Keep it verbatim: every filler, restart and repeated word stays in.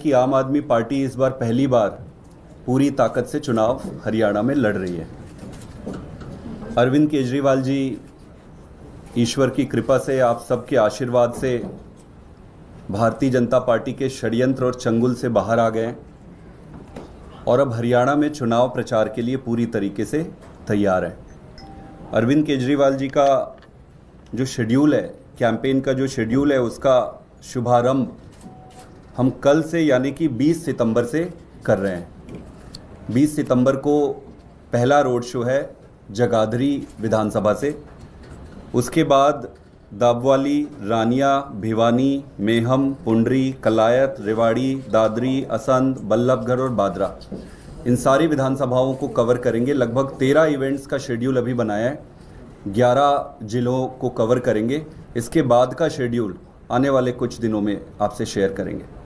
कि आम आदमी पार्टी इस बार पहली बार पूरी ताकत से चुनाव हरियाणा में लड़ रही है। अरविंद केजरीवाल जी ईश्वर की कृपा से, आप सबके आशीर्वाद से भारतीय जनता पार्टी के षड्यंत्र और चंगुल से बाहर आ गए और अब हरियाणा में चुनाव प्रचार के लिए पूरी तरीके से तैयार हैं। अरविंद केजरीवाल जी का जो शेड्यूल है, कैंपेन का जो शेड्यूल है, उसका शुभारंभ हम कल से यानी कि बीस सितंबर से कर रहे हैं। बीस सितंबर को पहला रोड शो है जगाधरी विधानसभा से। उसके बाद दाबवाली, रानिया, भिवानी, मेहम, पुंडरी, कलायत, रेवाड़ी, दादरी, असंध, बल्लभगढ़ और बादरा, इन सारी विधानसभाओं को कवर करेंगे। लगभग तेरह इवेंट्स का शेड्यूल अभी बनाया है, ग्यारह जिलों को कवर करेंगे। इसके बाद का शेड्यूल आने वाले कुछ दिनों में आपसे शेयर करेंगे।